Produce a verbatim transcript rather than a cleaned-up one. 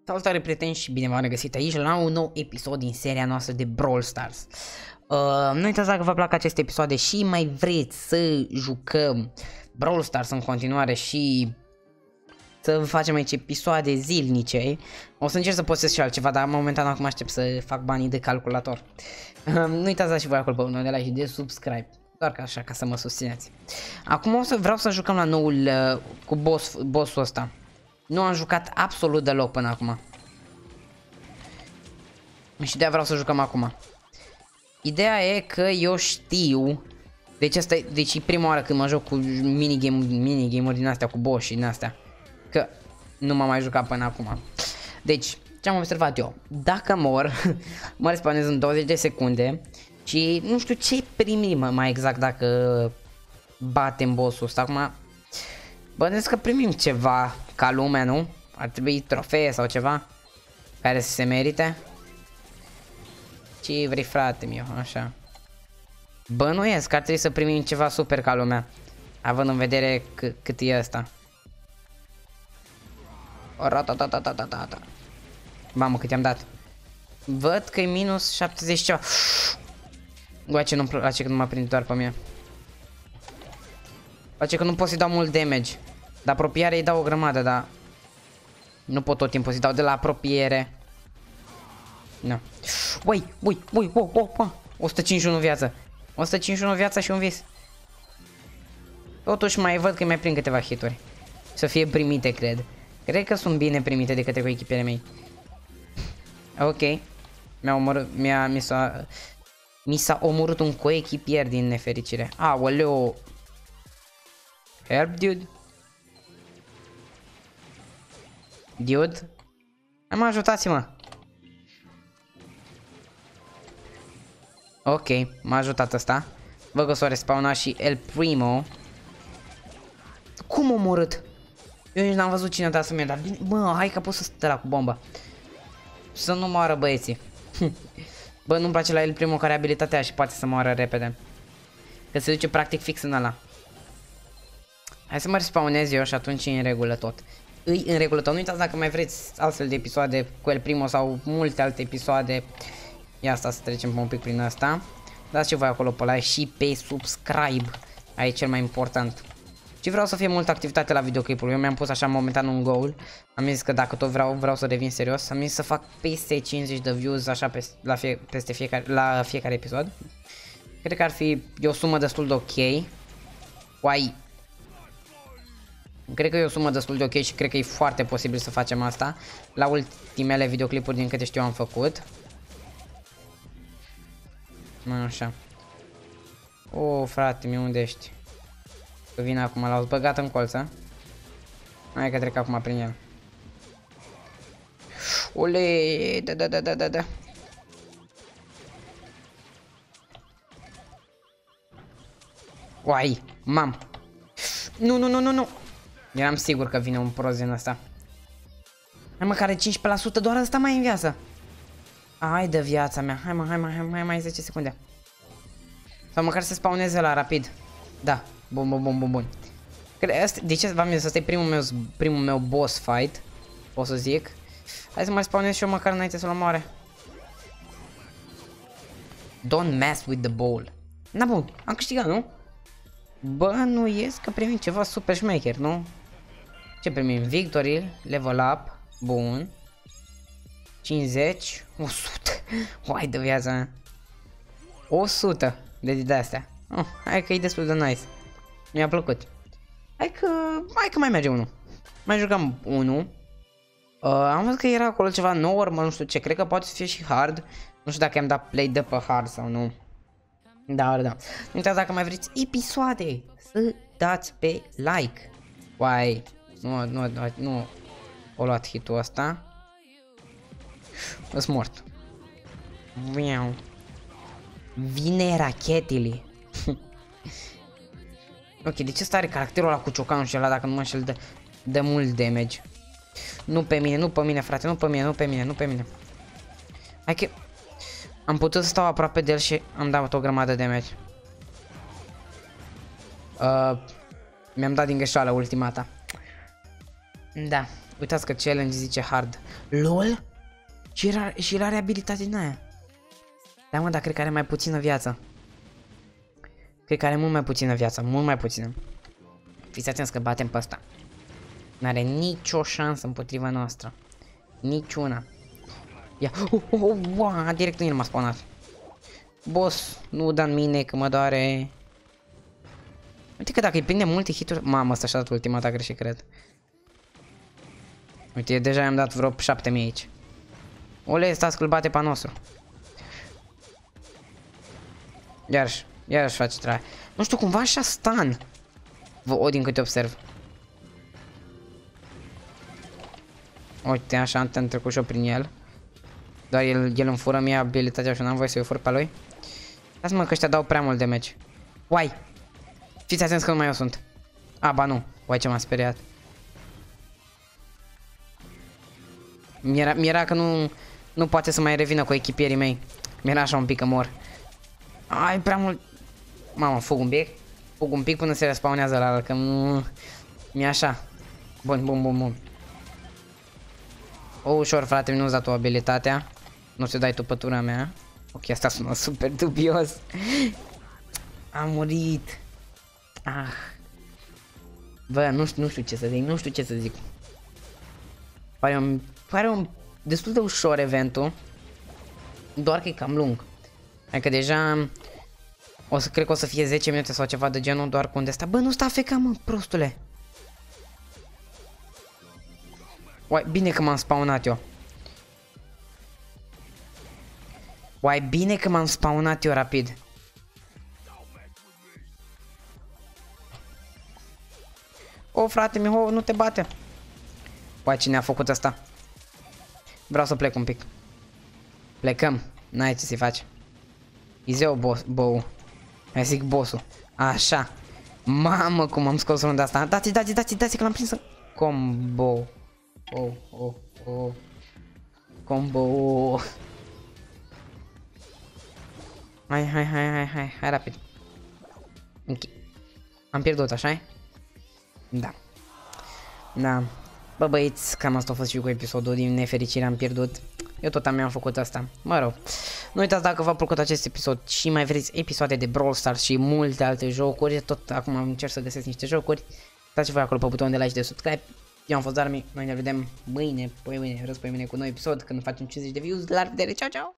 Salutare prieteni și bine v-am regăsit aici la un nou episod din seria noastră de Brawl Stars. Uh, nu uitați dacă vă plac aceste episoade și mai vreți să jucăm Brawl Stars în continuare și să facem aici episoade zilnice. O să încerc să postez și altceva, dar momentan acum aștept să fac banii de calculator. Uh, nu uitați să și voi acolo pe unul de like și de subscribe. Doar ca așa, ca să mă susțineți. Acum o să vreau să jucăm la noul uh, cu boss, bossul ăsta. Nu am jucat absolut deloc până acum. Și de-aia vreau să jucăm acum. Ideea e că eu știu. Deci asta e, deci e prima oară când mă joc cu minigame-uri minigame din astea, cu boss și din astea. Că nu m-am mai jucat până acum. Deci, ce am observat eu? Dacă mor, mă respawnez în douăzeci de secunde. Și nu știu ce primim mai exact dacă batem boss-ul ăsta. Acum bănesc că primim ceva ca lumea, nu? Ar trebui trofee sau ceva care să se merite. Ce vrei, frate meu, așa. Bănuiesc că ar trebui să primim ceva super ca lumea, având în vedere cât e ăsta. Mamă, cât i-am dat. Văd că e minus șaptezeci ceva. Ua, ce nu-mi place că nu mă prind doar pe mine. Place că nu pot să-i dau mult damage. De apropiere îi dau o grămadă, dar nu pot tot timpul să-i dau de la apropiere. Nu. Ui, ui, ui, ui, ui, ui. o sută cincizeci și unu viață. o sută cincizeci și unu viața și un vis. Totuși mai văd că mai prind câteva hituri. Să fie primite, cred. Cred că sunt bine primite de către echipele mei. Ok. Mi-a omorât, mi-a, mi s-a mi s-a omorât un coechipier din nefericire. Aoleu. Help, dude. Dude. Am ajutați-mă. Ok, m-a ajutat ăsta. Văd că s-a respawnat și El Primo. Cum m-a omorât? Eu nici n-am văzut cine a dat să-mi ia, dar bine. Bă, hai că pot să stă la cu bomba. Să nu moară băieții. Bă, nu-mi place la El Primo care are abilitatea și poate să moară repede. Că se duce practic fix în ăla. Hai să mă respawnez eu și atunci e în regulă tot. Îi în regulă tot. Nu uitați dacă mai vreți altfel de episoade cu El Primo sau multe alte episoade. Ia asta să trecem un pic prin asta. Dați și voi acolo pe like și pe subscribe. Aia e cel mai important. Și vreau să fie multă activitate la videoclipul. Eu mi-am pus așa momentan un goal. Am zis că dacă tot vreau, vreau să revin serios. Am zis să fac peste cincizeci de views așa peste, la, fie, peste fiecare, la fiecare episod. Cred că ar fi e o sumă destul de ok. Uai. Cred că e o sumă destul de ok și cred că e foarte posibil să facem asta. La ultimele videoclipuri din câte știu am făcut. Așa. O, frate mi, unde ești? Că vine acum, l-au băgat în colță. Hai că trec acum prin el. Ole, da, da, da, da, da, da. Uai, mam. Nu, nu, nu, nu, nu. Eram sigur că vine un prost din ăsta. Hai mă, care cincisprezece la sută, doar ăsta mai în viață. Hai de viața mea, hai mă, hai mă, hai mai, mai zece secunde. Sau măcar să spawneze la rapid. Da, bun, bun, bun, bun, bun. De ce v-am zis, ăsta e primul meu, primul meu boss fight, o să zic. Hai să mai spawnez și eu măcar înainte să-l omoare. Don't mess with the ball. Na bun, am câștigat, nu? Bă, nu ies că primim ceva super șmecher, nu? Ce primim? Victory, level up, bun. cincizeci, o sută. Uai de viața mea. o sută de de astea. Oh, hai că e destul de nice. Mi-a plăcut. Hai că hai că mai merge unul. Mai jucăm unul. Uh, am văzut că era acolo ceva normal, nu știu ce. Cred că poate să fie și hard. Nu știu dacă am dat play de pe hard sau nu. Da, da. Nu uitați dacă mai vreți episoade să dați pe like. Uai. Nu, nu, nu, nu. O luat hitul ăsta. Îs mort. Viau. Vine rachetele. Ok, de ce stare caracterul ăla cu ciocanul și ăla dacă nu mă înșel de, de mult damage? Nu pe mine, nu pe mine, frate, nu pe mine, nu pe mine, nu pe mine. Hai că am putut să stau aproape de el și am dat o grămadă de damage. Uh, Mi-am dat din greșeală ultimata. Da. Uitați că challenge zice hard. LOL? Și el, și el are abilitate din aia. Da, mă, dar cred că are mai puțină viață. Cred că are mult mai puțină viață, mult mai puțină. Fiți atenți că batem pe ăsta. N-are nicio șansă împotriva noastră. Niciuna. Ia, oh, oh, oh, wow, direct în el m-a spawnat. Boss, nu da în mine că mă doare. Uite că dacă îi prinde multe hituri... Mamă, ăsta și-a dat ultima ta greșit, cred. Uite, deja i-am dat vreo șapte mii aici. Ole, stați că-l bate pe a nostru. Iarăși, iarăși face treaba. Nu știu, cumva așa stan. Vă Odin câte observ. Uite, așa am trecut și eu prin el. Doar el, el îmi fură mie abilitatea și n-am voie să-i fur pe lui. Lasă-mă că ăștia dau prea mult damage. Uai! Fiți atenți că nu mai eu sunt. A, ba nu. Uai, ce m-a speriat. Mi-era mi-era că nu, nu poate să mai revină cu echipierii mei. Mi-era așa un pic că mor. Ai, prea mult... Mamă, fug un pic. Fug un pic până se respawnează la ala, că nu... Mi-e așa. Bun, bun, bun, bun. O, ușor, frate, nu-ți dat tu abilitatea. Nu ți dai tu pătura mea. Ok, asta sună super dubios. Am murit. Ah. Bă, nu știu, nu știu ce să zic, nu știu ce să zic. Pare un, pare un destul de ușor eventul. Doar că e cam lung. Adică deja o să cred că o să fie zece minute sau ceva de genul, doar cu unde sta. Bă, nu sta A F K, mă, prostule. Uai, bine că m-am spawnat eu. Uai, bine că m-am spawnat eu rapid. O, frate, miho, nu te bate. Uai, cine a făcut asta? Vreau să plec un pic. Plecăm. N-ai ce să-i faci. Izeu, boss, bou. Hai zic bossul. Așa. Mamă, cum am scos runda asta. Dați-i, dați-i, dați-i, dați-i că l-am prins în... Combo. Oh, oh, oh. Combo. Hai, hai, hai, hai, hai, hai, rapid. Ok. Am pierdut, așa-i? Da. Da. Bă, băieți, cam asta a fost și cu episodul. Din nefericire am pierdut. Eu tot am făcut asta. Mă rog. Nu uitați, dacă v-a plăcut acest episod și mai vreți episoade de Brawl Stars și multe alte jocuri, tot acum încerc să găsesc niște jocuri, dați voi acolo pe butonul de like și de subscribe. Eu am fost Darmi, noi ne vedem mâine, poi mâine, răs pe mâine cu un nou episod, când facem cincizeci de views. La revedere, ciao, ciao!